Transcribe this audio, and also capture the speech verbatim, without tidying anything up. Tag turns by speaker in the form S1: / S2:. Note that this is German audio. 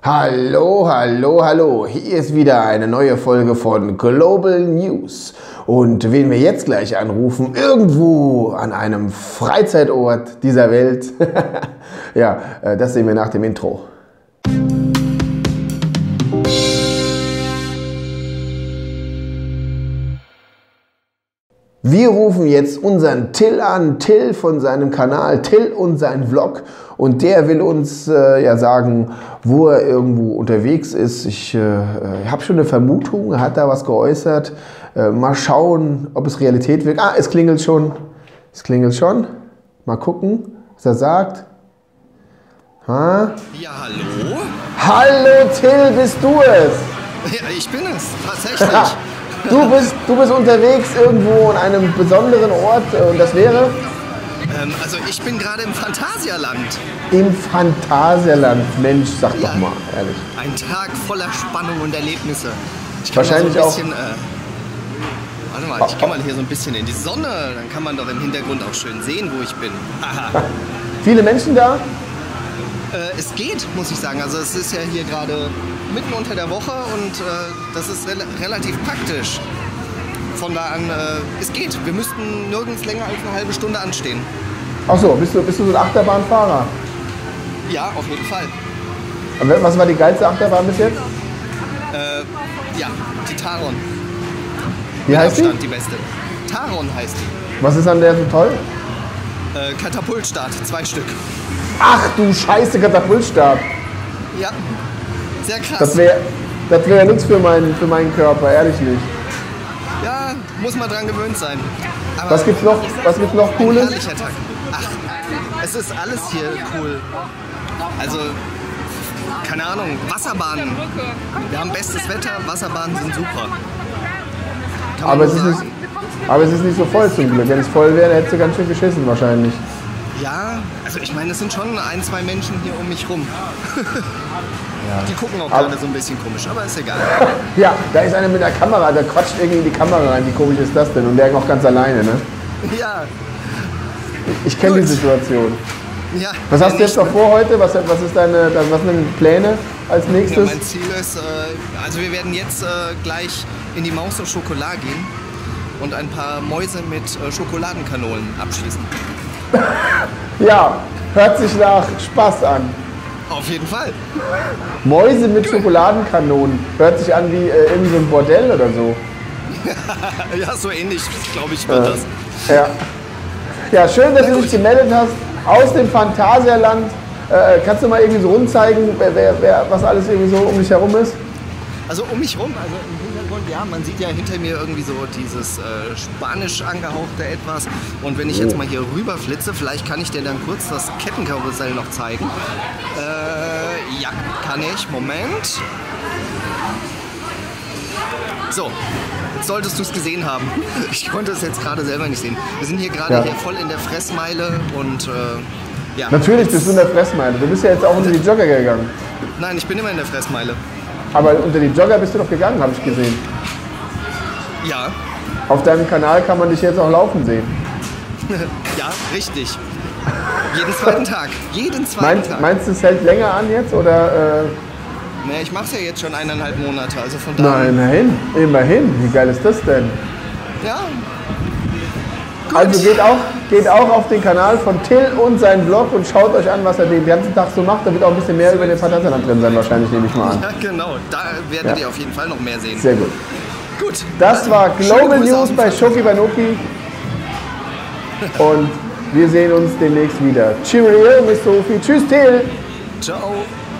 S1: Hallo, hallo, hallo. Hier ist wieder eine neue Folge von Global News. Und wen wir jetzt gleich anrufen, irgendwo an einem Freizeitort dieser Welt, ja, das sehen wir nach dem Intro. Wir rufen jetzt unseren Till an, Till von seinem Kanal Till und sein Vlog, und der will uns äh, ja sagen, wo er irgendwo unterwegs ist. Ich äh, habe schon eine Vermutung, er hat da was geäußert. Äh, mal schauen, ob es Realität wird. Ah, es klingelt schon. Es klingelt schon. Mal gucken, was er sagt. Ha?
S2: Ja, hallo?
S1: Hallo Till, bist du es?
S2: Ja, ich bin es, tatsächlich.
S1: Du bist, du bist unterwegs irgendwo an einem besonderen Ort, und das wäre?
S2: Ähm, also ich bin gerade im Phantasialand.
S1: Im Phantasialand, Mensch, sag
S2: Ja,
S1: doch mal, ehrlich.
S2: Ein Tag voller Spannung und Erlebnisse. Ich kann
S1: Wahrscheinlich
S2: mal so ein bisschen, äh, warte mal, ich gehe mal hier so ein bisschen in die Sonne, dann kann man doch im Hintergrund auch schön sehen, wo ich bin. Haha.
S1: Viele Menschen da?
S2: Äh, es geht, muss ich sagen. Also es ist ja hier gerade mitten unter der Woche und äh, das ist rel relativ praktisch. Von da an, äh, es geht. Wir müssten nirgends länger als eine halbe Stunde anstehen.
S1: Ach so, bist du, bist du so ein Achterbahnfahrer?
S2: Ja, auf jeden Fall.
S1: Aber was war die geilste Achterbahn bis jetzt?
S2: Äh, ja, die Taron.
S1: Wie
S2: Mit
S1: heißt die?
S2: Abstand die beste. Taron heißt die.
S1: Was ist an der so toll?
S2: Äh, Katapultstart, zwei Stück.
S1: Ach du Scheiße, Katapultstab.
S2: Ja, sehr krass.
S1: Das wäre das wär nichts für meinen, für meinen Körper, ehrlich nicht.
S2: Ja, muss man dran gewöhnt sein. Aber
S1: Was gibt's noch, was gibt's noch
S2: ein
S1: Cooles?
S2: herrlicher Tag. Ach, es ist alles hier cool. Also, keine Ahnung, Wasserbahnen. Wir haben bestes Wetter, Wasserbahnen sind super. Kann man
S1: Aber
S2: nur
S1: es, ist nicht,
S2: sagen.
S1: aber es ist nicht so voll zum Glück. Wenn es voll wäre, hättest du ganz schön geschissen wahrscheinlich.
S2: Ja, also ich meine, es sind schon ein, zwei Menschen hier um mich rum. Die gucken auch
S1: Aber-
S2: gerade so ein bisschen komisch, aber ist egal.
S1: Ja, da ist einer mit der Kamera, der quatscht irgendwie in die Kamera rein. Wie komisch ist das denn? Und der noch ganz alleine, ne?
S2: Ja,
S1: Ich kenne die
S2: Gut.
S1: Situation.
S2: ja.
S1: Was hast du
S2: nicht,
S1: jetzt noch vor heute? Was, was, ist deine, was sind deine Pläne als
S2: Ja,
S1: nächstes?
S2: mein Ziel ist, äh, also wir werden jetzt äh, gleich in die Maus auf Schokolade gehen und ein paar Mäuse mit äh, Schokoladenkanonen abschießen.
S1: Ja, hört sich nach Spaß an.
S2: Auf jeden Fall.
S1: Mäuse mit Schokoladenkanonen. Hört sich an wie äh, in so ein Bordell oder so.
S2: Ja, so ähnlich, glaube ich, wird das.
S1: Ja. Ja, schön, dass du dich gemeldet hast aus dem Phantasialand. Äh, kannst du mal irgendwie so rund zeigen, wer, wer, wer, was alles irgendwie so um dich herum ist?
S2: Also um mich rum, also im Hintergrund, ja, man sieht ja hinter mir irgendwie so dieses äh, spanisch angehauchte etwas. Und wenn ich jetzt mal hier rüber flitze, vielleicht kann ich dir dann kurz das Kettenkarussell noch zeigen. Äh, ja, kann ich. Moment. So, jetzt solltest du es gesehen haben. Ich konnte es jetzt gerade selber nicht sehen. Wir sind hier gerade
S1: Ja.
S2: hier voll in der Fressmeile und äh, ja.
S1: Natürlich bist du in der Fressmeile. Du bist ja jetzt auch unter die Jogger gegangen.
S2: Nein, ich bin immer in der Fressmeile.
S1: Aber unter die Jogger bist du doch gegangen, habe ich gesehen.
S2: Ja,
S1: Auf deinem Kanal kann man dich jetzt auch laufen sehen.
S2: ja, richtig. Jeden zweiten Tag. Jeden zweiten
S1: Meinst,
S2: Tag.
S1: meinst du, es hält länger an jetzt? Oder, äh,
S2: Naja, ich mache es ja jetzt schon eineinhalb Monate, also von daher.
S1: nein, immerhin, immerhin. Wie geil ist das denn?
S2: Ja. Gut.
S1: Also geht auch, geht auch auf den Kanal von Till und seinen Vlog und schaut euch an, was er den ganzen Tag so macht. Da wird auch ein bisschen mehr über den Phantasialand drin sein, wahrscheinlich, nehme ich mal an.
S2: Ja, genau. Da werdet
S1: Ja.
S2: ihr auf jeden Fall noch mehr sehen.
S1: Sehr gut.
S2: Gut.
S1: Das
S2: Also,
S1: war
S2: schöne
S1: Global
S2: Grüße aus
S1: News
S2: dem
S1: bei
S2: Pfand.
S1: Schoki Banoki. Und wir sehen uns demnächst wieder. Cheerio, Miss Sophie. Tschüss, Till.
S2: Ciao.